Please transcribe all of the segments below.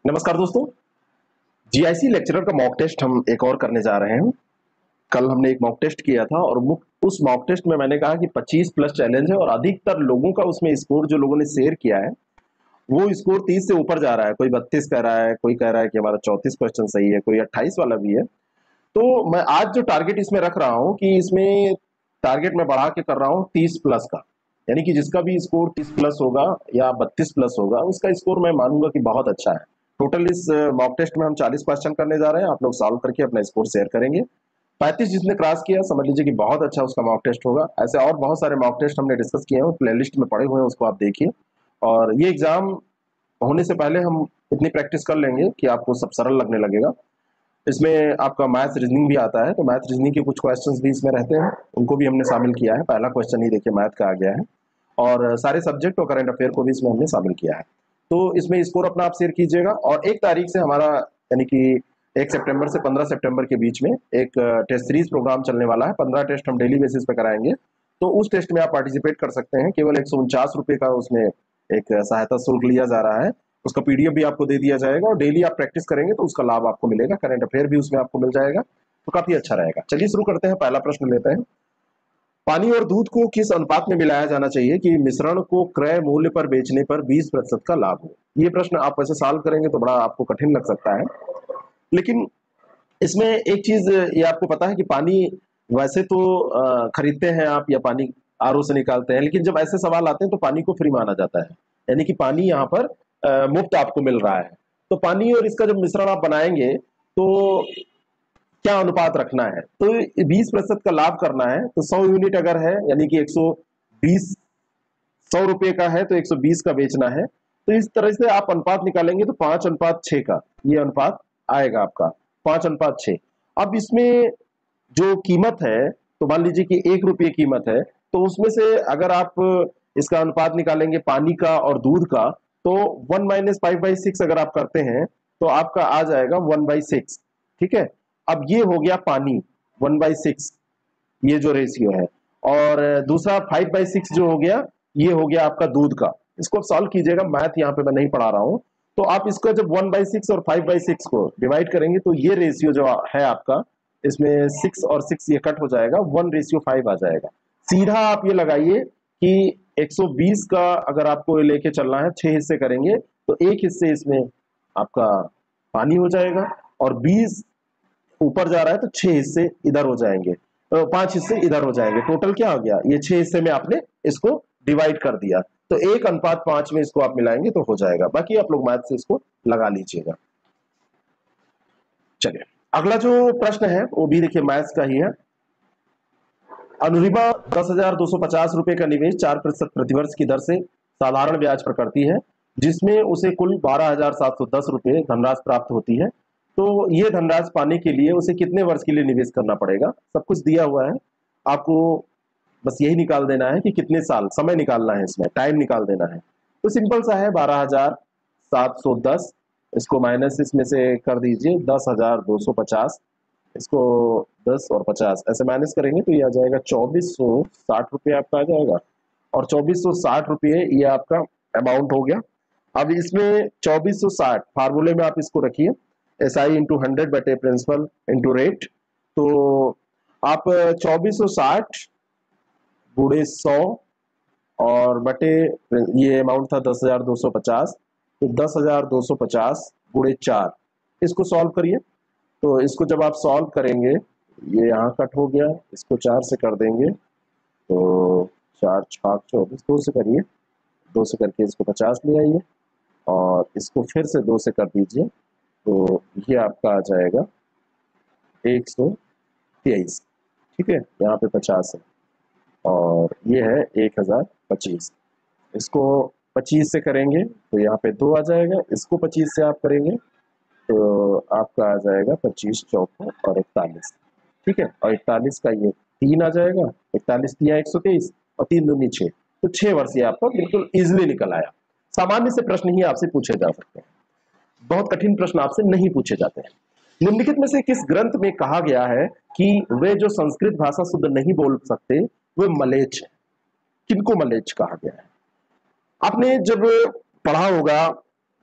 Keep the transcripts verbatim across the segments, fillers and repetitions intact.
नमस्कार दोस्तों, GIC lecturer का मॉक टेस्ट हम एक और करने जा रहे हैं। कल हमने एक मॉक टेस्ट किया था और उस मॉक टेस्ट में मैंने कहा कि पच्चीस प्लस चैलेंज है और अधिकतर लोगों का उसमें स्कोर जो लोगों ने शेयर किया है वो स्कोर तीस से ऊपर जा रहा है। कोई बत्तीस कह रहा है, कोई कह रहा है कि हमारा चौंतीस क्वेश्चन सही है, कोई अट्ठाईस वाला भी है। तो मैं आज जो टारगेट इसमें रख रहा हूँ कि इसमें टारगेट मैं बढ़ा के कर रहा हूँ तीस प्लस का, यानी कि जिसका भी स्कोर तीस प्लस होगा या बत्तीस प्लस होगा उसका स्कोर मैं मानूंगा कि बहुत अच्छा है। टोटल इस मॉक टेस्ट में हम चालीस क्वेश्चन करने जा रहे हैं, आप लोग सॉल्व करके अपना स्कोर शेयर करेंगे। पैंतीस जिसने क्रॉस किया समझ लीजिए कि बहुत अच्छा उसका मॉक टेस्ट होगा। ऐसे और बहुत सारे मॉक टेस्ट हमने डिस्कस किए हैं, प्लेलिस्ट में पड़े हुए हैं, उसको आप देखिए। और ये एग्जाम होने से पहले हम इतनी प्रैक्टिस कर लेंगे कि आपको सब सरल लगने लगेगा। इसमें आपका मैथ रीजनिंग भी आता है, तो मैथ रीजनिंग के कुछ क्वेश्चंस भी इसमें रहते हैं, उनको भी हमने शामिल किया है। पहला क्वेश्चन ही देखिए मैथ का आ गया है और सारे सब्जेक्ट और करंट अफेयर को भी इसमें हमने शामिल किया है। तो इसमें स्कोर अपना आप शेयर कीजिएगा। और एक तारीख से हमारा यानी कि एक सितंबर से पंद्रह सितंबर के बीच में एक टेस्ट सीरीज प्रोग्राम चलने वाला है। पंद्रह टेस्ट हम डेली बेसिस पे कराएंगे, तो उस टेस्ट में आप पार्टिसिपेट कर सकते हैं। केवल एक सौ उनचास रुपये का उसमें एक सहायता शुल्क लिया जा रहा है। उसका पीडीएफ भी आपको दे दिया जाएगा और डेली आप प्रैक्टिस करेंगे तो उसका लाभ आपको मिलेगा। करंट अफेयर भी उसमें आपको मिल जाएगा, तो काफी अच्छा रहेगा। चलिए शुरू करते हैं, पहला प्रश्न लेते हैं। पानी और दूध को किस अनुपात में मिलाया जाना चाहिए कि मिश्रण को क्रय मूल्य पर बेचने पर बीस प्रतिशत का लाभ हो? ये प्रश्न आप वैसे सॉल्व करेंगे तो बड़ा आपको कठिन लग सकता है, लेकिन इसमें एक चीज ये आपको पता है कि पानी वैसे तो खरीदते हैं आप या पानी आरओ से निकालते हैं, लेकिन जब ऐसे सवाल आते हैं तो पानी को फ्री माना जाता है, यानी कि पानी यहाँ पर मुफ्त आपको मिल रहा है। तो पानी और इसका जब मिश्रण आप बनाएंगे तो क्या अनुपात रखना है? तो बीस प्रतिशत का लाभ करना है तो सौ यूनिट अगर है यानी कि एक सौ बीस, सौ रुपए का है तो एक सौ बीस का बेचना है। तो इस तरह से आप अनुपात निकालेंगे तो पांच अनुपात छह का ये अनुपात आएगा आपका, पांच अनुपात छह। अब इसमें जो कीमत है तो मान लीजिए कि एक रुपये कीमत है, तो उसमें से अगर आप इसका अनुपात निकालेंगे पानी का और दूध का तो one minus five by six अगर आप करते हैं तो आपका आ जाएगा वन बाई सिक्स। ठीक है, अब ये हो गया पानी वन बाई सिक्स, ये जो रेशियो है। और दूसरा फाइव बाई सिक्स जो हो गया ये हो गया आपका दूध का। इसको सॉल्व कीजिएगा, मैथ यहाँ पे मैं नहीं पढ़ा रहा हूँ। तो आप इसका जब वन बाई सिक्स और फाइव बाई सिक्स को डिवाइड करेंगे तो ये रेशियो जो है आपका, इसमें सिक्स और सिक्स ये कट हो जाएगा, वन रेशियो फाइव आ जाएगा। सीधा आप ये लगाइए कि एक सौ बीस का अगर आपको लेके चलना है, छह हिस्से करेंगे तो एक हिस्से इसमें आपका पानी हो जाएगा और बीस ऊपर जा रहा है तो छह हिस्से इधर हो जाएंगे, तो पांच हिस्से इधर हो जाएंगे। टोटल क्या हो गया, ये छह हिस्से में आपने इसको डिवाइड कर दिया, तो एक अनुपात पांच में इसको आप मिलाएंगे तो हो जाएगा। बाकी आप लोग मैथ से इसको लगा लीजिएगा। चलिए अगला जो प्रश्न है वो भी देखिए मैथ्स का ही है। अनुरिमा दस हजार दो सौ पचास रुपए का निवेश चार प्रतिशत प्रतिवर्ष की दर से साधारण ब्याज पर करती है, जिसमें उसे कुल बारह हजार सात सौ दस रुपए धनराशि प्राप्त होती है। तो ये धनराशि पाने के लिए उसे कितने वर्ष के लिए निवेश करना पड़ेगा? सब कुछ दिया हुआ है, आपको बस यही निकाल देना है कि कितने साल समय निकालना है, इसमें टाइम निकाल देना है। तो सिंपल सा है, बारह हजार सात सौ दस, इसको माइनस इसमें से कर दीजिए दस हजार दो सौ पचास, इसको दस और पचास ऐसे माइनस करेंगे तो ये आ जाएगा चौबीस सौ साठ रुपये आपका आ जाएगा। और चौबीस सौ साठ रुपये ये आपका अमाउंट हो गया। अब इसमें चौबीस सौ साठ फार्मूले में आप इसको रखिए, एस आई इंटू हंड्रेड बटे प्रिंसिपल इंटू रेट। तो आप चौबीस सौ साठ गुड़े सौ और बटे ये अमाउंट था दस हजार दो सौ पचास, तो दस हजार दो सौ पचास गुड़े चार, इसको सॉल्व करिए। तो इसको जब आप सॉल्व करेंगे ये यहाँ कट हो गया, इसको चार से कर देंगे तो चार छाक चौबीस, दो से करिए, दो से करके इसको पचास ले आइए और इसको फिर से दो से कर दीजिए तो ये आपका आ जाएगा एक सौ तेईस। ठीक है, यहाँ पे पचास है और ये है एक हजार पच्चीस। इसको पच्चीस से करेंगे तो यहाँ पे दो आ जाएगा, इसको पच्चीस से आप करेंगे तो आपका आ जाएगा पच्चीस चौको और इकतालीस। ठीक है, और इकतालीस का ये तीन आ जाएगा, इकतालीस दिया एक सौ तेईस और तीन दूनी छह, तो छह वर्ष ये आपको बिल्कुल इजिली निकल आया। सामान्य से प्रश्न ही आपसे पूछे जा सकते हैं, बहुत कठिन प्रश्न आपसे नहीं पूछे जाते हैं। निम्नलिखित में से किस ग्रंथ में कहा गया है कि वे जो संस्कृत भाषा शुद्ध नहीं बोल सकते वे मलेच्छ है? किनको मलेच्छ कहा गया है? आपने जब पढ़ा होगा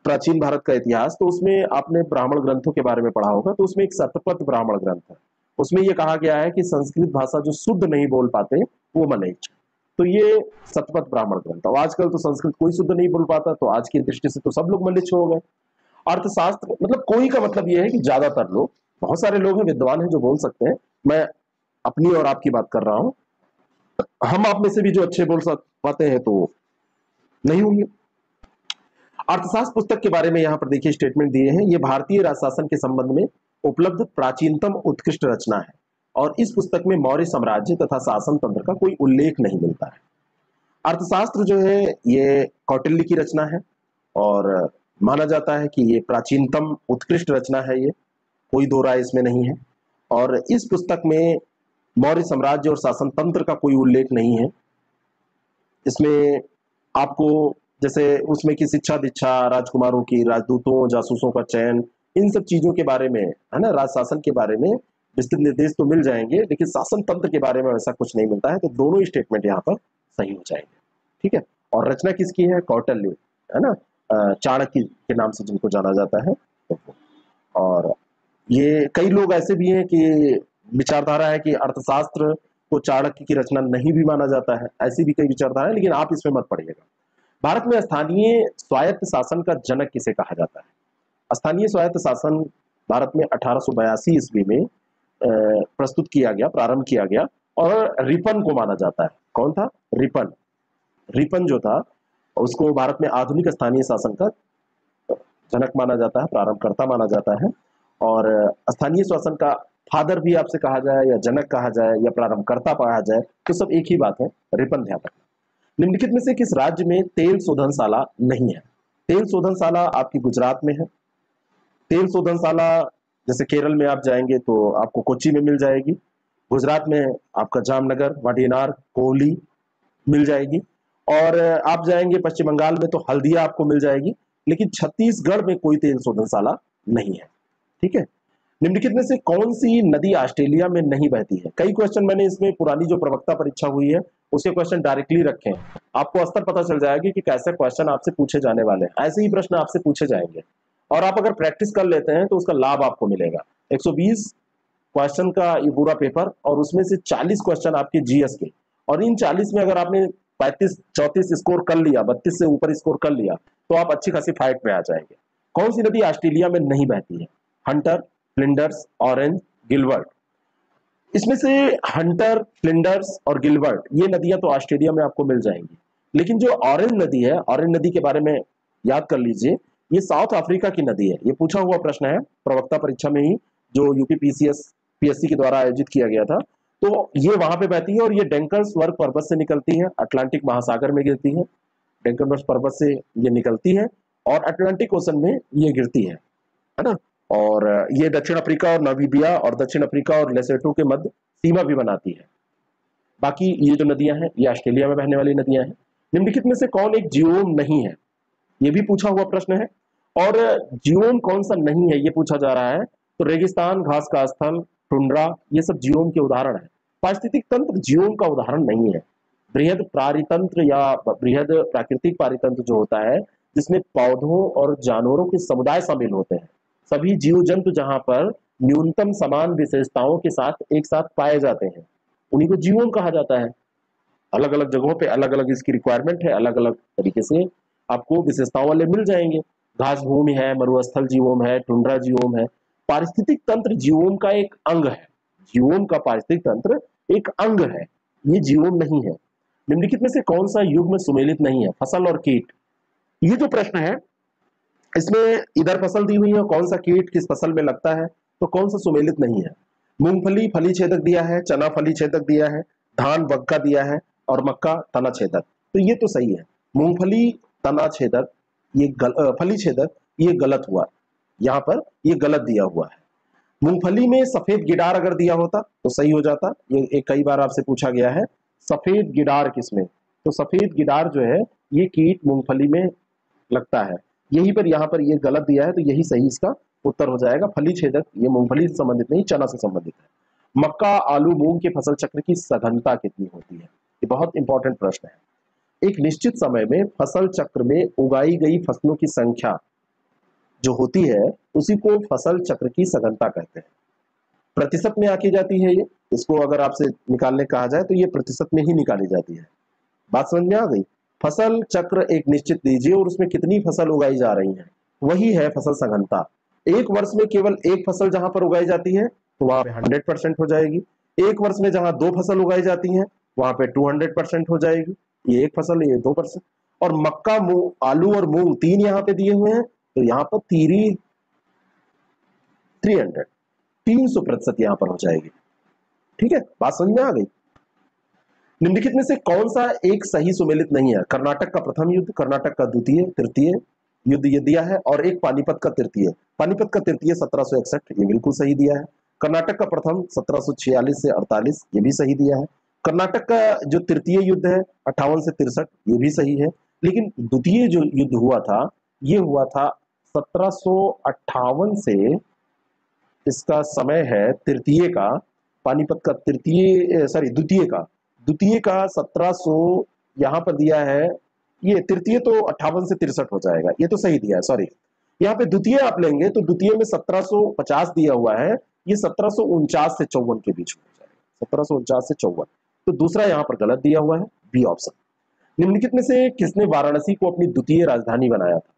प्राचीन भारत का इतिहास, तो उसमें आपने ब्राह्मण ग्रंथों के बारे में पढ़ा होगा, तो उसमें एक शतपथ ब्राह्मण ग्रंथ है। उसमें ये कहा गया है कि संस्कृत भाषा जो शुद्ध नहीं बोल पाते वो मलेच्छ। तो ये शतपथ ब्राह्मण ग्रंथ। और आजकल तो संस्कृत कोई शुद्ध नहीं बोल पाता, तो आज की दृष्टि से तो सब लोग मलेच्छ हो गए। अर्थशास्त्र मतलब कोई का मतलब ये है कि ज्यादातर लोग, बहुत सारे लोग हैं विद्वान हैं जो बोल सकते हैं, मैं अपनी और आपकी बात कर रहा हूं, हम आप में से भी जो अच्छे बोल पाते हैं तो नहीं होंगे। अर्थशास्त्र पुस्तक के बारे में यहाँ पर देखिए स्टेटमेंट दिए हैं, ये भारतीय राजशासन के संबंध में उपलब्ध प्राचीनतम उत्कृष्ट रचना है और इस पुस्तक में मौर्य साम्राज्य तथा शासन तंत्र का कोई उल्लेख नहीं मिलता है। अर्थशास्त्र जो है ये कौटिल्य की रचना है और माना जाता है कि ये प्राचीनतम उत्कृष्ट रचना है, ये कोई दो राय इसमें नहीं है। और इस पुस्तक में मौर्य साम्राज्य और शासन तंत्र का कोई उल्लेख नहीं है। इसमें आपको जैसे उसमें की शिक्षा दीक्षा, राजकुमारों की, राजदूतों, जासूसों का चयन, इन सब चीजों के बारे में, है ना, राज शासन के बारे में विस्तृत निर्देश तो मिल जाएंगे, लेकिन शासन तंत्र के बारे में वैसा कुछ नहीं मिलता है। तो दोनों स्टेटमेंट यहाँ पर सही हो जाएंगे, ठीक है। और रचना किसकी है? कौटिल्य, है ना, चाणक्य के नाम से जिनको जाना जाता है। और ये कई लोग ऐसे भी हैं कि विचारधारा है कि अर्थशास्त्र को चाणक्य की रचना नहीं भी माना जाता है, ऐसी भी कई विचारधारा है, लेकिन आप इसमें मत पढ़िएगा। भारत में स्थानीय स्वायत्त शासन का जनक किसे कहा जाता है? स्थानीय स्वायत्त शासन भारत में अठारह सौ बयासी ईस्वी में प्रस्तुत किया गया, प्रारंभ किया गया, और रिपन को माना जाता है। कौन था? रिपन। रिपन जो था उसको भारत में आधुनिक स्थानीय शासन का जनक माना जाता है, प्रारंभकर्ता माना जाता है। और स्थानीय शासन का फादर भी आपसे कहा जाए या जनक कहा जाए या प्रारंभकर्ता कहा जाए तो सब एक ही बात है, रिपन ध्यान रखना। निम्नलिखित में से किस राज्य में तेल शोधनशाला नहीं है? तेल शोधनशाला आपकी गुजरात में है। तेल शोधनशाला जैसे केरल में आप जाएंगे तो आपको कोच्चि में मिल जाएगी, गुजरात में आपका जामनगर, वाडिनार, कोहली मिल जाएगी, और आप जाएंगे पश्चिम बंगाल में तो हल्दिया आपको मिल जाएगी, लेकिन छत्तीसगढ़ में कोई तेल शोधनशाला नहीं है, ठीक है। निम्नलिखित में से कौन सी नदी ऑस्ट्रेलिया में नहीं बहती है? कई क्वेश्चन मैंने इसमें पुरानी जो प्रवक्ता परीक्षा हुई है उसके क्वेश्चन डायरेक्टली रखे हैं, आपको स्तर पता चल जाएगा कि कैसे क्वेश्चन आपसे पूछे जाने वाले हैं। ऐसे ही प्रश्न आपसे पूछे जाएंगे और आप अगर प्रैक्टिस कर लेते हैं तो उसका लाभ आपको मिलेगा। एक सौ बीस क्वेश्चन का ये पूरा पेपर, और उसमें से चालीस क्वेश्चन आपके जीएस के, और इन चालीस में अगर आपने पैंतीस चौतीस स्कोर कर लिया, बत्तीस से ऊपर स्कोर कर लिया, तो आप अच्छी खासी फाइट में आ जाएंगे। कौन सी नदी ऑस्ट्रेलिया में नहीं बहती है? Hunter, Flinders, Orange, Gilbert. इसमें से हंटर, फ्लिंडर्स और गिलबर्ट ये नदियां तो ऑस्ट्रेलिया में आपको मिल जाएंगी, लेकिन जो ऑरेंज नदी है, ऑरेंज नदी के बारे में याद कर लीजिए, ये साउथ अफ्रीका की नदी है। ये पूछा हुआ प्रश्न है प्रवक्ता परीक्षा में ही, जो यूपी पीसीएस पीएससी के द्वारा आयोजित किया गया था। तो ये वहां पे बहती है और ये डेंकर्सवर्ग पर्वत से निकलती है, अटलांटिक महासागर में गिरती है। डेंकर्सवर्ग पर्वत से ये निकलती है और अटलांटिक ओशन में ये गिरती है, है ना। और ये दक्षिण अफ्रीका और नामीबिया और दक्षिण अफ्रीका और लेसोटो के मध्य सीमा भी बनाती है। बाकी ये जो नदियां हैं ये ऑस्ट्रेलिया में बहने वाली नदियां हैं। निम्नलिखित में से कौन एक जियोम नहीं है? ये भी पूछा हुआ प्रश्न है। और जियोम कौन सा नहीं है ये पूछा जा रहा है, तो रेगिस्तान, घास का स्थल, टुंड्रा, ये सब जियोम के उदाहरण है। पारिस्थितिक तंत्र जियोम का उदाहरण नहीं है। बृहद पारितंत्र या बृहद प्राकृतिक पारितंत्र जो होता है, जिसमें पौधों और जानवरों के समुदाय शामिल होते हैं, सभी जीव जंतु जहां पर न्यूनतम समान विशेषताओं के साथ एक साथ पाए जाते हैं, उन्हीं को जीवोम कहा जाता है। अलग अलग जगहों पे अलग अलग इसकी रिक्वायरमेंट है, अलग अलग तरीके से आपको विशेषताओं वाले मिल जाएंगे। घास भूमि है, मरुस्थल जीवोम है, टुंड्रा जीवोम है। पारिस्थितिक तंत्र जीवोम का एक अंग है। जीवोम का पारिस्थितिक तंत्र एक अंग है, ये जीवोम नहीं है। निम्नलिखित में से कौन सा युग्म सुमेलित नहीं है? फसल और कीट। ये जो प्रश्न है इसमें इधर फसल दी हुई है, कौन सा कीट किस फसल में लगता है, तो कौन सा सुमेलित नहीं है? मूंगफली फली छेदक दिया है, चना फली छेदक दिया है, धान बग्गा दिया है और मक्का तना छेदक। तो ये तो सही है। मूंगफली तना छेदक ये गल, फली छेदक ये गलत हुआ, यहाँ पर ये गलत दिया हुआ है। मूंगफली में सफेद गिडार अगर दिया होता तो सही हो जाता। ये एक कई बार आपसे पूछा गया है, सफेद गिडार किसमें, तो सफेद गिडार जो है ये कीट मूंगफली में लगता है, यही पर यहाँ पर ये गलत दिया है, तो यही सही इसका उत्तर हो जाएगा। फली छेदक ये मूंगफली से संबंधित नहीं, चना से संबंधित है। मक्का, आलू, मूंग के फसल चक्र की सघनता कितनी होती है? ये बहुत इंपॉर्टेंट प्रश्न है। एक निश्चित समय में फसल चक्र में उगाई गई फसलों की संख्या जो होती है उसी को फसल चक्र की सघनता कहते हैं। प्रतिशत में आकी जाती है ये, इसको अगर आपसे निकालने कहा जाए तो ये प्रतिशत में ही निकाली जाती है। बात समझ में आ गई? फसल चक्र एक निश्चित दीजिए और उसमें कितनी फसल उगाई जा रही है, वही है फसल सघनता। एक वर्ष में केवल एक फसल जहां पर उगाई जाती है तो वहां पे हंड्रेड परसेंट हो जाएगी। एक वर्ष में जहां दो फसल उगाई जाती हैं वहां पे टू हंड्रेड परसेंट हो जाएगी। ये एक फसल, ये दो परसेंट। और मक्का, मूंग, आलू और मूंग तीन यहाँ पे दिए हुए हैं तो यहाँ पर तीरी थ्री हंड्रेड तीन सौ प्रतिशत यहाँ पर हो जाएगी। ठीक है, बात समझ में आ गई? निम्नलिखित में से कौन सा एक सही सुमेलित नहीं है? कर्नाटक का प्रथम युद्ध, कर्नाटक का द्वितीय तृतीय युद्ध ये दिया है, और एक पानीपत का तृतीय। पानीपत का तृतीय सत्रह सौ इकसठ, ये बिल्कुल सही दिया है। कर्नाटक का प्रथम सत्रह सौ छियालीस से अड़तालीस, ये भी सही दिया है। कर्नाटक का जो तृतीय युद्ध है अट्ठावन से तिरसठ, ये भी सही है। लेकिन द्वितीय जो युद्ध हुआ था ये हुआ था सत्रह सौ अट्ठावन से, इसका समय है तृतीय का, पानीपत का तृतीय, सॉरी द्वितीय का, द्वितीय का सत्रह सौ यहाँ पर दिया है, ये तृतीय तो अट्ठावन से तिरसठ हो जाएगा, ये तो सही दिया है, सॉरी। यहाँ पे द्वितीय आप लेंगे तो द्वितीय में सत्रह सौ पचास दिया हुआ है, ये सत्रह सौ उनचास से चौवन के बीच में हो जाएगा, सत्रह सौ उनचास से चौवन। तो दूसरा यहाँ पर गलत दिया हुआ है, बी ऑप्शन। निम्नलिखित में से किसने वाराणसी को अपनी द्वितीय राजधानी बनाया था?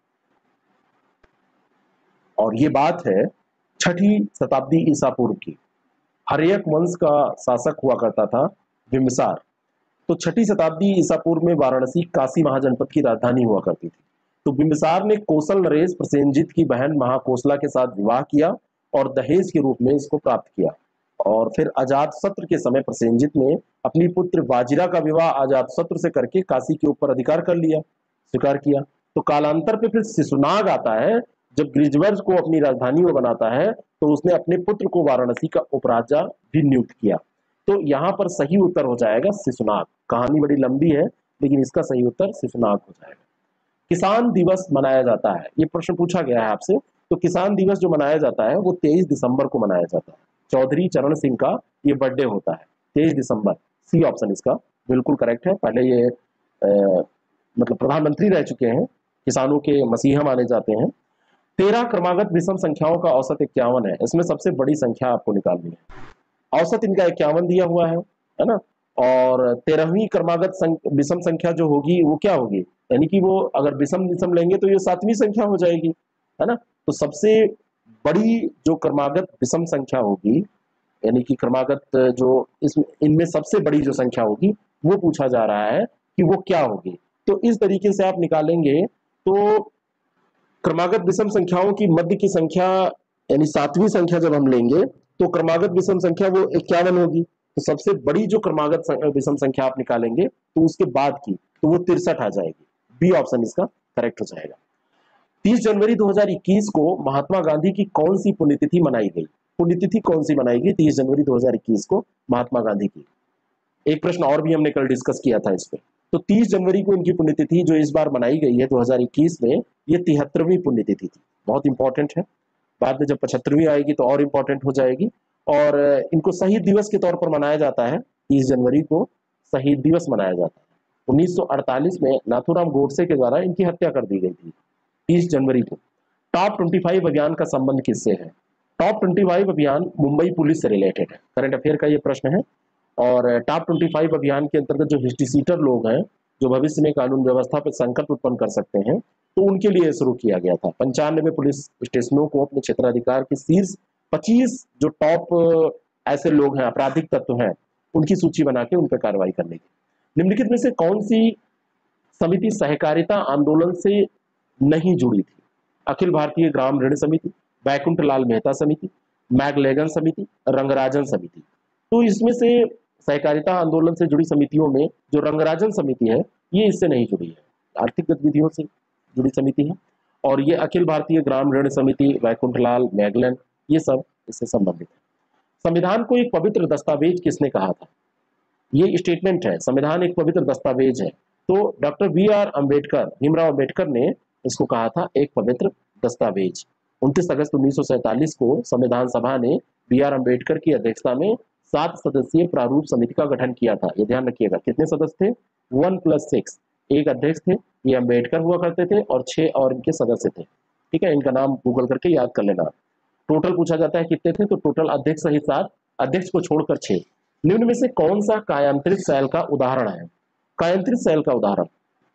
और ये बात है छठी शताब्दी ईसा पूर्व की। हर्यक वंश का शासक हुआ करता था बिंबिसार। तो छठी शताब्दी ईसा पूर्व में वाराणसी काशी महाजनपद की राजधानी हुआ करती थी। तो बिंबिसार ने कौशल नरेश प्रसेनजित की बहन महाकोसला के साथ विवाह किया और दहेज के रूप में इसको प्राप्त किया। और फिर अजातशत्रु के समय प्रसेनजित ने अपनी पुत्र वाजिरा का विवाह अजातशत्रु से करके काशी के ऊपर अधिकार कर लिया, स्वीकार किया। तो कालांतर पे फिर शिशुनाग आता है, जब गिरिजवर्ज को अपनी राजधानी में बनाता है तो उसने अपने पुत्र को वाराणसी का उपराजा भी नियुक्त किया। तो यहाँ पर सही उत्तर हो जाएगा शिशुनाग। कहानी बड़ी लंबी है लेकिन इसका सही उत्तर शिशुनाग हो जाएगा। किसान दिवस मनाया जाता है, ये प्रश्न पूछा गया है आपसे। तो किसान दिवस जो मनाया जाता है वो तेईस दिसंबर को मनाया जाता है। चौधरी चरण सिंह का ये बर्थडे होता है तेईस दिसंबर, सी ऑप्शन इसका बिल्कुल करेक्ट है। पहले ये आ, मतलब प्रधानमंत्री रह चुके हैं, किसानों के मसीहा माने जाते हैं। तेरह क्रमागत विषम संख्याओं का औसत इक्यावन है, इसमें सबसे बड़ी संख्या आपको निकालनी है। औसत इनका इक्यावन दिया हुआ है, है ना। और तेरहवीं क्रमागत विषम संख्या जो होगी वो क्या होगी, यानी कि वो अगर विषम विषम लेंगे तो ये सातवीं संख्या हो जाएगी, है ना। तो सबसे बड़ी जो क्रमागत विषम संख्या होगी, यानी कि क्रमागत जो इसमें इनमें सबसे बड़ी जो संख्या होगी वो पूछा जा रहा है कि वो क्या होगी। तो इस तरीके से आप निकालेंगे तो क्रमागत विषम संख्याओं की मध्य की संख्या यानी सातवीं संख्या जब हम लेंगे तो क्रमागत विषम संख्या वो इक्यावन होगी। तो सबसे बड़ी जो क्रमागत विषम संख्या आप निकालेंगे तो उसके बाद की तो वो तिरसठ आ जाएगी। बी ऑप्शन इसका करेक्ट हो जाएगा। तीस जनवरी दो हज़ार इक्कीस को महात्मा गांधी की कौन सी पुण्यतिथि मनाई गई? पुण्यतिथि कौन सी मनाई गई तीस जनवरी दो हज़ार इक्कीस को महात्मा गांधी की? एक प्रश्न और भी हमने कल डिस्कस किया था इस पे। तो तीस जनवरी को इनकी पुण्यतिथि जो इस बार मनाई गई है दो हज़ार इक्कीस में, ये तिहत्तरवीं पुण्यतिथि थी। बहुत इंपॉर्टेंट है, बाद में जब पचहत्तरवीं आएगी तो और इंपॉर्टेंट हो जाएगी। और इनको शहीद दिवस के तौर पर मनाया जाता है, तीस जनवरी को शहीद दिवस मनाया जाता है। उन्नीस सौ अड़तालीस में नाथूराम गोडसे के द्वारा इनकी हत्या कर दी गई थी तीस जनवरी को। टॉप पच्चीस अभियान का संबंध किससे है? टॉप पच्चीस अभियान मुंबई पुलिस से रिलेटेड है, करंट अफेयर का ये प्रश्न है। और टॉप पच्चीस अभियान के अंतर्गत जो हिस्ट्री सीटर लोग हैं जो भविष्य में कानून व्यवस्था पर संकट उत्पन्न कर सकते हैं, तो उनके लिए शुरू किया गया था। पंचानवे पुलिस स्टेशनों को अपने क्षेत्राधिकार के शीर्ष पच्चीस जो टॉप ऐसे लोग हैं, आपराधिक तत्व हैं, उनकी सूची बना के उन पर कार्रवाई करने की। निम्नलिखित में से कौन सी समिति सहकारिता आंदोलन से नहीं जुड़ी थी? अखिल भारतीय ग्राम ऋण समिति, बैकुंठ लाल मेहता समिति, मैगलेगन समिति, रंगराजन समिति। तो इसमें से सहकारिता आंदोलन से जुड़ी समितियों में जो रंगराजन समिति है ये इससे नहीं जुड़ी है, आर्थिक गतिविधियों से जुड़ी समिति है। और ये अखिल भारतीय ग्राम ऋण समिति, वैकुंठ लाल, मैगलन, ये सब इससे संबंधित है। संविधान को एक पवित्र दस्तावेज किसने कहा था? ये स्टेटमेंट है, संविधान एक पवित्र दस्तावेज है। तो doctor B R Ambedkar, Bhimrao Ambedkar ने इसको कहा था एक पवित्र दस्तावेज। उनतीस अगस्त उन्नीस सौ सैंतालीस को संविधान सभा ने बी आर अम्बेडकर की अध्यक्षता में सात सदस्यीय प्रारूप समिति का गठन किया था। ये ध्यान रखिएगा, कितने सदस्य थे? One plus six. एक अध्यक्ष थे, ये अम्बेडकर हुआ करते थे, और छह और इनके सदस्य थे। ठीक है, इनका नाम गूगल करके याद कर लेना। टोटल पूछा जाता है कितने थे, तो टोटल अध्यक्ष सहित सात, अध्यक्ष को छोड़कर छह। निम्न में से कौन सा कायांतरित सेल का उदाहरण है? कायांतरित सेल का उदाहरण,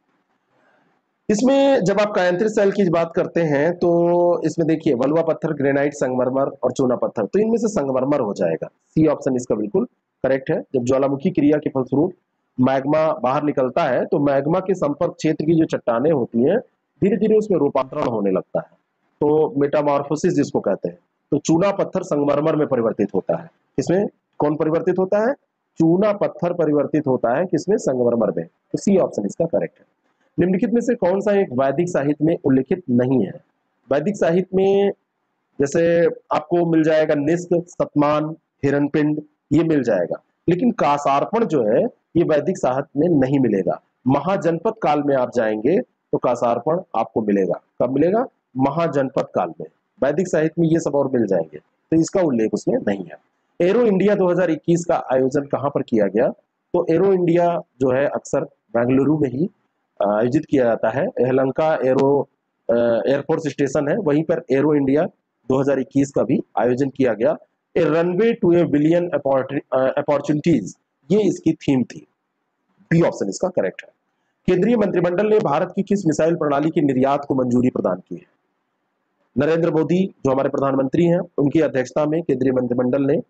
इसमें जब आप कायांतरित सेल की बात करते हैं तो इसमें देखिए वल्वा पत्थर, ग्रेनाइट, संगमरमर और चूना पत्थर, तो इनमें से संगमरमर हो जाएगा। सी ऑप्शन इसका बिल्कुल करेक्ट है। जब ज्वालामुखी क्रिया के फलस्वरूप मैग्मा बाहर निकलता है तो मैग्मा के संपर्क क्षेत्र की जो चट्टानें होती हैं धीरे धीरे उसमें रूपांतरण होने लगता है, तो मेटामॉर्फोसिस जिसको कहते हैं। तो चूना पत्थर संगमरमर में परिवर्तित होता है। इसमें कौन परिवर्तित होता है? चूना पत्थर परिवर्तित होता है किसमें? संगमरमर में। तो सी ऑप्शन इसका करेक्ट है। निम्नलिखित में से कौन सा एक वैदिक साहित्य में उल्लिखित नहीं है? वैदिक साहित्य में जैसे आपको मिल जाएगा निस्क, सतमान, हिरणपिंड, ये मिल जाएगा, लेकिन कासार्पण जो है ये वैदिक साहित्य में नहीं मिलेगा। महाजनपद काल में आप जाएंगे तो कासार्पण आपको मिलेगा। कब मिलेगा? महाजनपद काल में। वैदिक साहित्य में ये सब और मिल जाएंगे, तो इसका उल्लेख उसमें नहीं है। एरो इंडिया दो हज़ार इक्कीस का आयोजन कहां पर किया गया? तो एरो इंडिया जो है अक्सर बेंगलुरु में ही आयोजित किया जाता है। यलहंका एरो एयरफोर्स स्टेशन है, वहीं पर एरो इंडिया दो हज़ार इक्कीस का भी आयोजन किया गया। A runway to a billion opportunities, ये इसकी थीम थी। बी ऑप्शन इसका करेक्ट है। केंद्रीय मंत्रिमंडल ने भारत की किस मिसाइल प्रणाली के निर्यात को मंजूरी प्रदान की है? नरेंद्र मोदी जो हमारे प्रधानमंत्री हैं, उनकी अध्यक्षता में केंद्रीय मंत्रिमंडल ने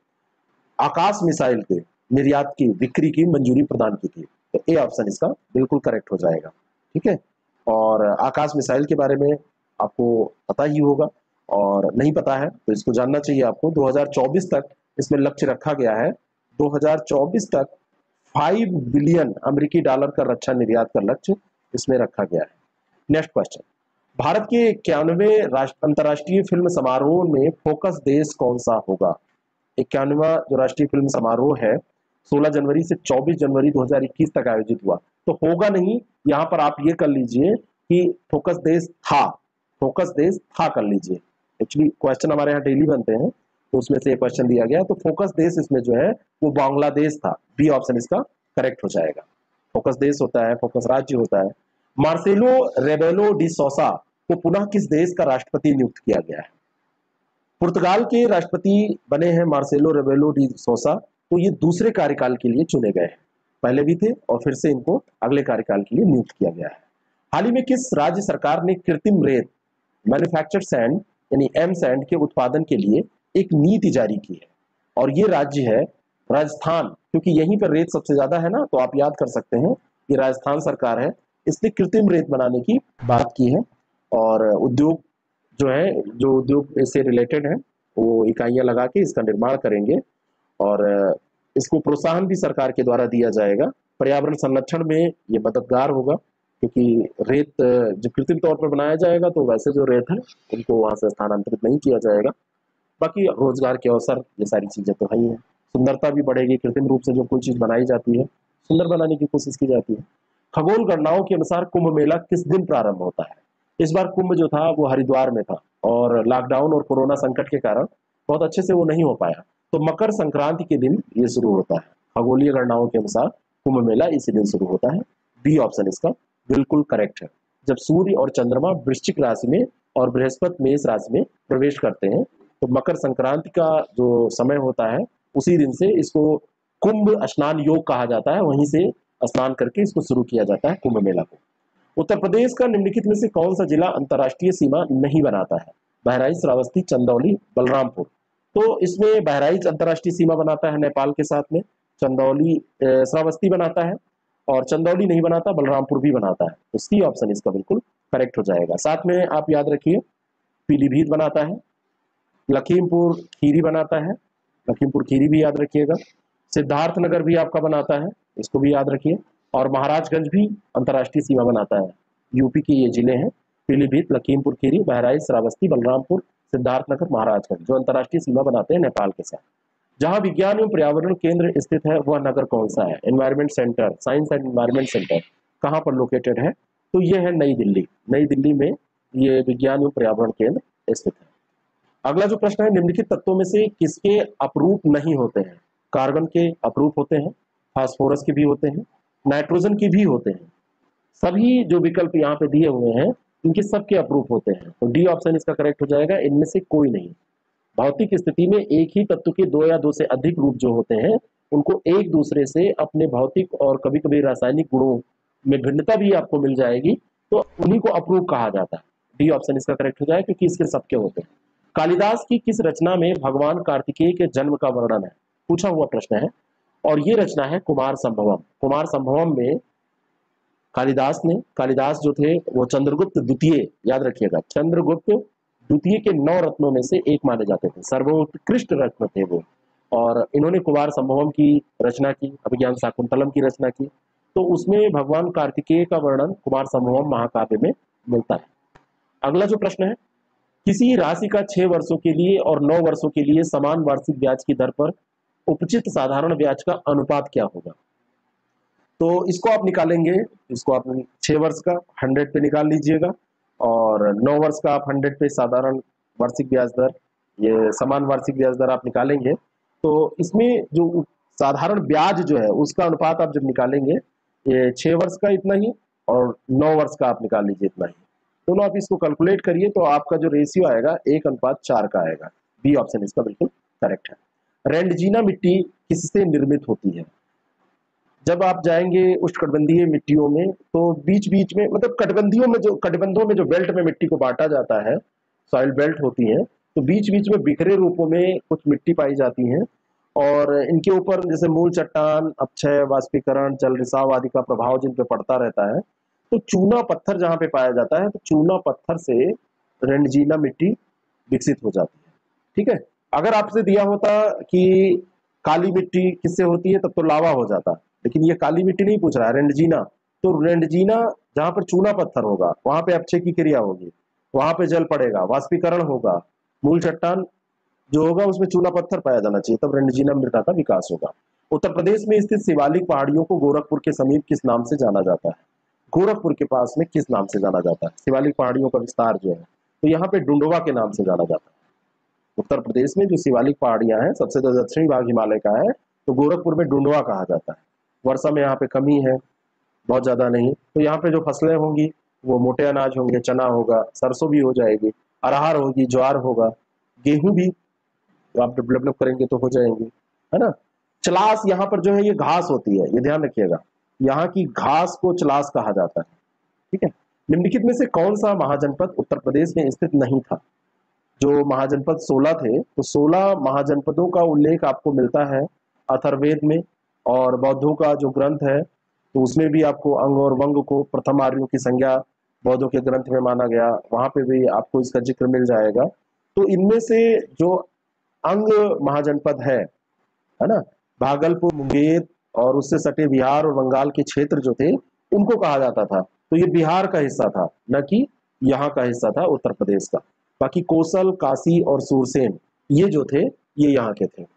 आकाश मिसाइल के निर्यात की बिक्री की मंजूरी प्रदान की थी। तो ए ऑप्शन इसका बिल्कुल करेक्ट हो जाएगा। ठीक है, और आकाश मिसाइल के बारे में आपको पता ही होगा, और नहीं पता है तो इसको जानना चाहिए आपको। दो हज़ार चौबीस तक इसमें लक्ष्य रखा गया है। दो हज़ार चौबीस तक पाँच बिलियन अमेरिकी डॉलर का रक्षा निर्यात का लक्ष्य इसमें रखा गया है। नेक्स्ट क्वेश्चन, भारत के इक्यानवे अंतर्राष्ट्रीय फिल्म समारोह में फोकस देश कौन सा होगा? इक्यानवा जो राष्ट्रीय फिल्म समारोह है सोलह जनवरी से चौबीस जनवरी दो हज़ार इक्कीस तक आयोजित हुआ, तो होगा नहीं, यहां पर आप ये कर लीजिए कि फोकस देश था, फोकस देश था कर लीजिए। एक्चुअली क्वेश्चन हमारे यहाँ डेली बनते हैं तो उसमें से एक क्वेश्चन दिया गया, तो फोकस देश इसमें जो है वो बांग्लादेश था। बी ऑप्शन इसका करेक्ट हो जाएगा। फोकस देश होता है, फोकस राज्य होता है। मार्सेलो रेबेलो डी सोसा को पुनः किस देश का राष्ट्रपति नियुक्त किया गया है? पुर्तगाल के राष्ट्रपति बने हैं मार्सेलो रेबेलो डी सोसा, तो ये दूसरे कार्यकाल के लिए चुने गए हैं। पहले भी थे और फिर से इनको अगले कार्यकाल के लिए नियुक्त किया गया है। हाल ही में किस राज्य सरकार ने कृत्रिम रेत, मैन्युफैक्चर्ड सैंड यानी एम सैंड के उत्पादन के लिए एक नीति जारी की है? और ये राज्य है राजस्थान, क्योंकि यहीं पर रेत सबसे ज्यादा है ना, तो आप याद कर सकते हैं ये राजस्थान सरकार है, इसने कृत्रिम रेत बनाने की बात की है। और उद्योग जो है, जो उद्योग से रिलेटेड है, वो इकाइयां लगा के इसका निर्माण करेंगे और इसको प्रोत्साहन भी सरकार के द्वारा दिया जाएगा। पर्यावरण संरक्षण में ये मददगार होगा, क्योंकि रेत जो कृत्रिम तौर पर बनाया जाएगा तो वैसे जो रेत है उनको वहां से स्थानांतरित नहीं किया जाएगा। बाकी रोजगार के अवसर, ये सारी चीजें तो है ही है। सुंदरता भी बढ़ेगी, कृत्रिम रूप से जो कोई चीज बनाई जाती है सुंदर बनाने की कोशिश की जाती है। खगोल गणनाओं के अनुसार कुंभ मेला किस दिन प्रारंभ होता है? इस बार कुंभ जो था वो हरिद्वार में था और लॉकडाउन और कोरोना संकट के कारण बहुत अच्छे से वो नहीं हो पाया, तो मकर संक्रांति के दिन ये शुरू होता है। खगोलीय गणनाओं के अनुसार कुंभ मेला इसी दिन शुरू होता है। बी ऑप्शन इसका बिल्कुल करेक्ट है। जब सूर्य और चंद्रमा वृश्चिक राशि में और बृहस्पति मेष राशि में प्रवेश करते हैं तो मकर संक्रांति का जो समय होता है उसी दिन से इसको कुंभ स्नान योग कहा जाता है। वहीं से स्नान करके इसको शुरू किया जाता है कुंभ मेला को। उत्तर प्रदेश का निम्नलिखित में से कौन सा जिला अंतर्राष्ट्रीय सीमा नहीं बनाता है? बहराइच, श्रावस्ती, चंदौली, बलरामपुर। तो इसमें बहराइच अंतर्राष्ट्रीय सीमा बनाता है नेपाल के साथ में, चंदौली श्रावस्ती बनाता है और चंदौली नहीं बनाता, बलरामपुर भी बनाता है। तो सी ऑप्शन इसका बिल्कुल करेक्ट हो जाएगा। साथ में आप याद रखिए पीलीभीत बनाता है, लखीमपुर खीरी बनाता है, लखीमपुर खीरी भी याद रखिएगा, सिद्धार्थनगर भी आपका बनाता है, इसको भी याद रखिए, और महाराजगंज भी अंतर्राष्ट्रीय सीमा बनाता है। यूपी के ये जिले हैं पीलीभीत, लखीमपुर खीरी, बहराइच, श्रावस्ती, बलरामपुर, सिद्धार्थनगर, महाराजगंज, जो अंतर्राष्ट्रीय सीमा बनाते हैं नेपाल के साथ। जहां विज्ञान एवं पर्यावरण केंद्र स्थित है वह नगर कौन सा है? Environment centre, science and environment centre कहां पर लोकेटेड है? तो यह है नई दिल्ली। नई दिल्ली में ये विज्ञान एवं पर्यावरण केंद्र स्थित है। अगला जो प्रश्न है, निम्नलिखित तत्वों में से किसके अपरूप नहीं होते हैं? कार्बन के अपरूप होते हैं, फास्फोरस के भी होते हैं, नाइट्रोजन के भी होते हैं। सभी जो विकल्प यहाँ पे दिए हुए हैं इनके सबके अप्रूव होते हैं, तो डी ऑप्शन इसका करेक्ट हो जाएगा, इनमें से कोई नहीं। भौतिक स्थिति में एक ही तत्व के दो या दो से अधिक रूप जो होते हैं उनको एक दूसरे से अपने भौतिक और कभी कभी रासायनिक गुणों में भिन्नता भी आपको मिल जाएगी, तो उन्हीं को अप्रूव कहा जाता है। डी ऑप्शन इसका करेक्ट हो जाएगा क्योंकि इसके सबके होते हैं। कालिदास की किस रचना में भगवान कार्तिकेय के जन्म का वर्णन है, पूछा हुआ प्रश्न है, और ये रचना है कुमार संभवम। कुमार संभवम में कालिदास ने, कालिदास जो थे वो चंद्रगुप्त द्वितीय, याद रखिएगा, चंद्रगुप्त द्वितीय के नौ रत्नों में से एक माने जाते थे, सर्वोत्कृष्ट रत्न थे वो, और इन्होंने कुमार संभवम की रचना की, अभिज्ञान शाकुंतलम की रचना की, तो उसमें भगवान कार्तिकेय का वर्णन कुमार संभवम महाकाव्य में मिलता है। अगला जो प्रश्न है, किसी राशि का छह वर्षों के लिए और नौ वर्षों के लिए समान वार्षिक ब्याज की दर पर उपचित साधारण ब्याज का अनुपात क्या होगा? तो इसको आप निकालेंगे, इसको आप छह वर्ष का हंड्रेड पे निकाल लीजिएगा और नौ वर्ष का आप हंड्रेड पे साधारण वार्षिक ब्याज दर, ये समान वार्षिक ब्याज दर आप निकालेंगे, तो इसमें जो साधारण ब्याज जो है उसका अनुपात आप जब निकालेंगे, ये छह वर्ष का इतना ही और नौ वर्ष का आप निकाल लीजिए इतना ही, दोनों आप इसको कैलकुलेट करिए तो आपका जो रेशियो आएगा एक अनुपात चार का आएगा। बी ऑप्शन इसका बिल्कुल करेक्ट है। रेंडजीना मिट्टी किससे निर्मित होती है? जब आप जाएंगे उष्णकटिबंधीय मिट्टियों में तो बीच बीच में, मतलब कटिबंधियों में जो कटिबंधों में जो बेल्ट में मिट्टी को बांटा जाता है, सॉइल बेल्ट होती है, तो बीच बीच में बिखरे रूपों में कुछ मिट्टी पाई जाती है और इनके ऊपर जैसे मूल चट्टान, अपक्षय, वाष्पीकरण, जल रिसाव आदि का प्रभाव जिन पे पड़ता रहता है, तो चूना पत्थर जहां पे पाया जाता है तो चूना पत्थर से रेंडजीना मिट्टी विकसित हो जाती है। ठीक है, अगर आपसे दिया होता कि काली मिट्टी किससे होती है तब तो लावा हो जाता, लेकिन ये काली मिट्टी नहीं पूछ रहा है, रेंडजीना। तो रेंडजीना जहां पर चूना पत्थर होगा वहां पे अपक्षय की क्रिया होगी, वहां पे जल पड़ेगा, वाष्पीकरण होगा, मूल चट्टान जो होगा उसमें चूना पत्थर पाया जाना चाहिए, तब रेंडजीना मृदा का विकास होगा। उत्तर प्रदेश में स्थित शिवालिक पहाड़ियों को गोरखपुर के समीप किस नाम से जाना जाता है? गोरखपुर के पास में किस नाम से जाना जाता है शिवालिक पहाड़ियों का विस्तार जो है? तो यहाँ पे डुंडवा के नाम से जाना जाता है। उत्तर प्रदेश में जो शिवालिक पहाड़ियां हैं, सबसे तो दक्षिणी भाग हिमालय का है, तो गोरखपुर में डुंडवा कहा जाता है। वर्षा में यहाँ पे कमी है, बहुत ज्यादा नहीं, तो यहाँ पे जो फसलें होंगी वो मोटे अनाज होंगे, चना होगा, सरसों भी हो जाएगी, अरहर होगी, ज्वार होगा, गेहूं भी आप डेवलप करेंगे तो हो जाएंगे, है ना। चलास यहाँ पर जो है ये घास होती है, ये ध्यान रखिएगा, यहाँ की घास को चलास कहा जाता है। ठीक है, निम्नलिखित में से कौन सा महाजनपद उत्तर प्रदेश में स्थित नहीं था? जो महाजनपद सोलह थे, तो सोलह महाजनपदों का उल्लेख आपको मिलता है अथर्ववेद में, और बौद्धों का जो ग्रंथ है तो उसमें भी आपको अंग और वंग को प्रथम आर्यों की संज्ञा बौद्धों के ग्रंथ में माना गया, वहां पे भी आपको इसका जिक्र मिल जाएगा। तो इनमें से जो अंग महाजनपद है है ना, भागलपुर, मुंगेर और उससे सटे बिहार और बंगाल के क्षेत्र जो थे उनको कहा जाता था, तो ये बिहार का हिस्सा था, न कि यहाँ का हिस्सा था उत्तर प्रदेश का। बाकी कौशल, काशी और सूरसेन ये जो थे ये यहाँ के थे।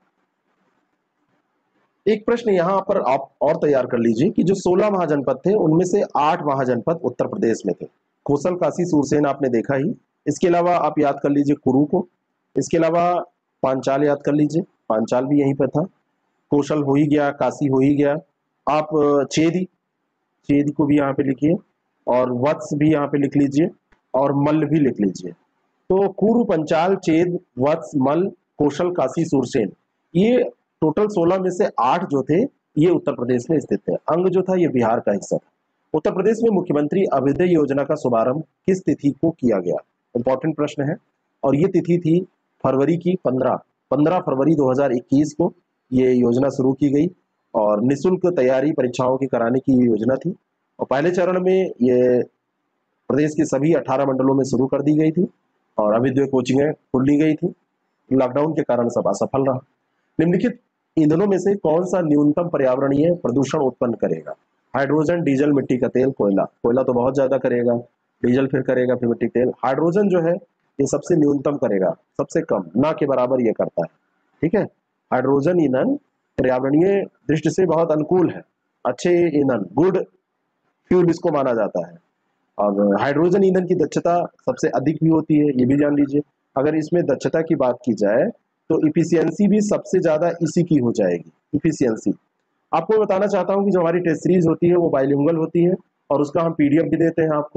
एक प्रश्न यहाँ पर आप और तैयार कर लीजिए कि जो सोलह महाजनपद थे उनमें से आठ महाजनपद उत्तर प्रदेश में थे। कौशल, काशी, सूरसेन आपने देखा ही, इसके अलावा आप याद कर लीजिए कुरु को, इसके अलावा पांचाल याद कर लीजिए, पांचाल भी यहीं पर था, कौशल हो ही गया, काशी हो ही गया, आप चेदी, चेदी को भी यहाँ पे लिखिए, और वत्स भी यहाँ पे लिख लीजिए, और मल्ल भी लिख लीजिए। तो कुरु, पंचाल, चेद, वत्स, मल्ल, कौशल, काशी, सूरसेन, ये टोटल सोलह में से आठ जो थे ये उत्तर प्रदेश में स्थित थे। अंग जो था ये बिहार का हिस्सा था। उत्तर प्रदेश में मुख्यमंत्री अभ्युदय योजना का शुभारंभ किस तिथि को किया गया? इंपॉर्टेंट प्रश्न है, और ये तिथि थी फरवरी की पंद्रह पंद्रह फरवरी दो हज़ार इक्कीस को ये योजना शुरू की गई, और निःशुल्क तैयारी परीक्षाओं की कराने की योजना थी, और पहले चरण में ये प्रदेश के सभी अठारह मंडलों में शुरू कर दी गई थी, और अभ्युदय कोचिंगें खोल ली गई थी। लॉकडाउन के कारण सब असफल रहा। निम्नलिखित ईंधनों में से कौन सा न्यूनतम पर्यावरणीय प्रदूषण उत्पन्न करेगा? हाइड्रोजन, डीजल, मिट्टी का तेल, कोयला। कोयला तो बहुत ज्यादा करेगा, डीजल फिर करेगा, फिर मिट्टी तेल। हाइड्रोजन जो है ये सबसे न्यूनतम करेगा, सबसे कम, ना के बराबर ये करता है। ठीक है, हाइड्रोजन ईंधन पर्यावरणीय दृष्टि से बहुत अनुकूल है, अच्छे ईंधन, गुड फ्यूल इसको माना जाता है। और हाइड्रोजन ईंधन की दक्षता सबसे अधिक भी होती है, ये भी जान लीजिए। अगर इसमें दक्षता की बात की जाए तो इफिशियंसी भी सबसे ज्यादा इसी की हो जाएगी। इफिशियंसी आपको बताना चाहता हूं कि जो हमारी टेस्ट सीरीज होती है वो बाइलिंगुअल होती है, और उसका हम पीडीएफ भी देते हैं आपको,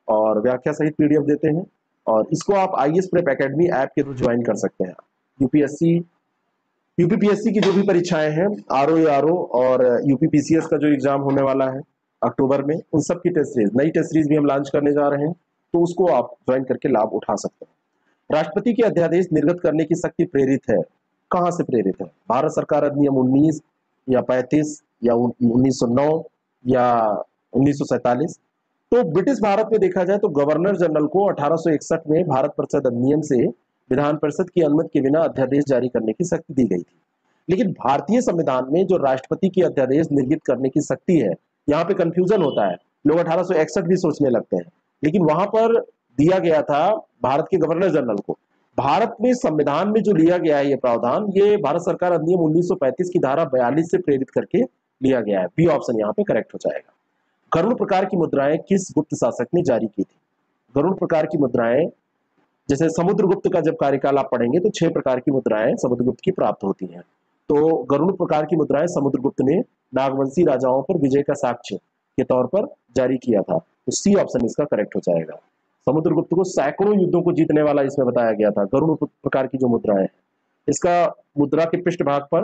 और व्याख्या सहित पीडीएफ देते हैं। और इसको आप I S prep academy app के थ्रू ज्वाइन कर सकते हैं। यूपीएससी यूपीपीएससी की जो भी परीक्षाएं हैं, आरओ आरओ और यूपीपीसीएस का जो एग्जाम होने वाला है अक्टूबर में, उन सब की टेस्ट सीरीज, नई टेस्ट सीरीज भी हम लॉन्च करने जा रहे हैं, तो उसको आप ज्वाइन करके लाभ उठा सकते हैं। राष्ट्रपति के अध्यादेश निर्गत करने की शक्ति प्रेरित है, कहां से प्रेरित है? भारत सरकार अधिनियम उन्नीस या पैंतीस या उन्नीस सौ नौ या उन्नीस सौ सैतालीस। तो ब्रिटिश भारत में देखा जाए तो गवर्नर जनरल को अठारह सौ इकसठ में भारत परिषद अधिनियम से विधान परिषद की अनुमति के बिना अध्यादेश जारी करने की शक्ति दी गई थी। लेकिन भारतीय संविधान में जो राष्ट्रपति की अध्यादेश निर्गत करने की शक्ति है, यहाँ पे कंफ्यूजन होता है, लोग अठारह सौ इकसठ भी सोचने लगते हैं, लेकिन वहां पर दिया गया था भारत के गवर्नर जनरल को। भारत में संविधान में जो लिया गया है ये प्रावधान, ये भारत सरकार अधिनियम उन्नीस सौ पैंतीस की धारा बयालीस से प्रेरित करके लिया गया है। बी ऑप्शन यहाँ पे करेक्ट हो जाएगा। गरुड़ प्रकार की मुद्राएं किस गुप्त शासक ने जारी की थी? गरुड़ प्रकार की मुद्राएं, जैसे समुद्रगुप्त का जब कार्यकाल आप पढ़ेंगे तो छह प्रकार की मुद्राएं समुद्रगुप्त की प्राप्त होती हैं। तो गरुड़ प्रकार की मुद्राएं समुद्रगुप्त ने नागवंशी राजाओं पर विजय का साक्ष्य के तौर पर जारी किया था। तो सी ऑप्शन इसका करेक्ट हो जाएगा। समुद्रगुप्त को सैकड़ों युद्धों को जीतने वाला इसमें बताया गया था। गरुड़ प्रकार की जो मुद्राएं, इसका मुद्रा के पृष्ठभाग पर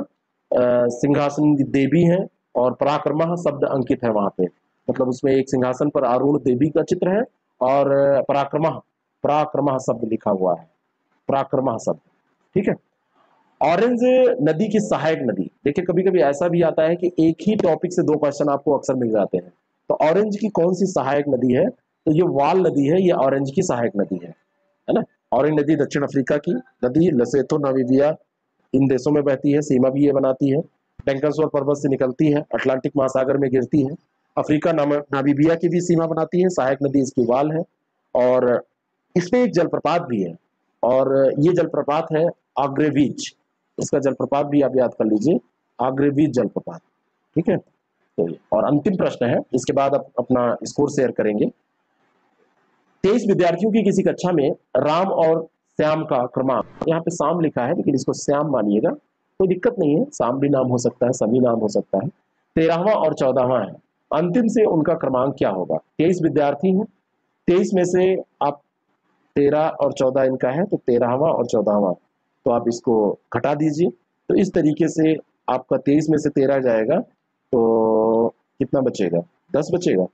सिंहासन देवी है और पराक्रमः शब्द अंकित है वहां पे, मतलब उसमें एक सिंहासन पर आरूढ़ देवी का चित्र है और पराक्रमः पराक्रमः शब्द लिखा हुआ है, पराक्रमः शब्द। ठीक है। ऑरेंज नदी की सहायक नदी, देखिए कभी कभी ऐसा भी आता है कि एक ही टॉपिक से दो क्वेश्चन आपको अक्सर मिल जाते हैं। तो ऑरेंज की कौन सी सहायक नदी है? तो ये वाल नदी है, ये ऑरेंज की सहायक नदी है, है ना। ऑरेंज नदी दक्षिण अफ्रीका की नदी, लेसोथो, नामीबिया इन देशों में बहती है, सीमा भी ये बनाती है। बेंकनसोर पर्वत से निकलती है, अटलांटिक महासागर में गिरती है। अफ्रीका नामीबिया की भी सीमा बनाती है। सहायक नदी इसकी वाल है और इसमें एक जलप्रपात भी है और ये जलप्रपात है आग्रेवीच। इसका जलप्रपात भी आप याद कर लीजिए, आग्रेवीच जलप्रपात। ठीक है। तो और अंतिम प्रश्न है, इसके बाद आप अपना स्कोर शेयर करेंगे। तेईस विद्यार्थियों की किसी कक्षा में राम और श्याम का क्रमांक, यहाँ पे शाम लिखा है लेकिन इसको श्याम मानिएगा, कोई दिक्कत नहीं है, शाम भी नाम हो सकता है, समी नाम हो सकता है। तेरहवां और चौदहवां है, अंतिम से उनका क्रमांक क्या होगा? तेईस विद्यार्थी हैं, तेईस में से आप तेरह और चौदह इनका है, तो तेरहवां और चौदहवां, तो आप इसको घटा दीजिए। तो इस तरीके से आपका तेईस में से तेरह जाएगा तो कितना बचेगा? दस बचेगा।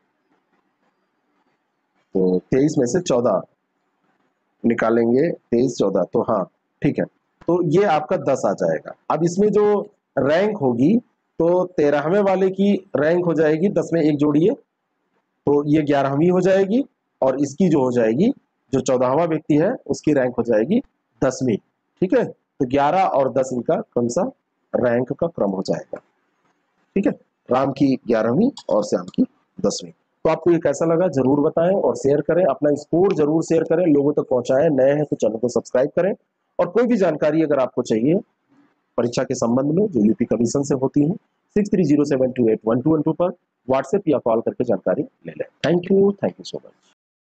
तो तेईस में से चौदह निकालेंगे, तेईस चौदह, तो हाँ ठीक है, तो ये आपका दस आ जाएगा। अब इसमें जो रैंक होगी तो तेरहवें वाले की रैंक हो जाएगी, दस में एक जोड़िए तो ये ग्यारहवीं हो जाएगी और इसकी जो हो जाएगी, जो चौदहवां व्यक्ति है उसकी रैंक हो जाएगी दसवीं। ठीक है। तो ग्यारह और दस इनका कौन सा रैंक का क्रम हो जाएगा। ठीक है। राम की ग्यारहवीं और श्याम की दसवीं। तो आपको ये कैसा लगा जरूर बताएं और शेयर करें, अपना स्कोर जरूर शेयर करें, लोगों तक पहुंचाएं। नए हैं तो चैनल को सब्सक्राइब करें और कोई भी जानकारी अगर आपको चाहिए परीक्षा के संबंध में जो यूपी कमीशन से होती है, six three zero seven two eight one two one two पर व्हाट्सएप या कॉल करके जानकारी ले लें। Thank you, thank you so much.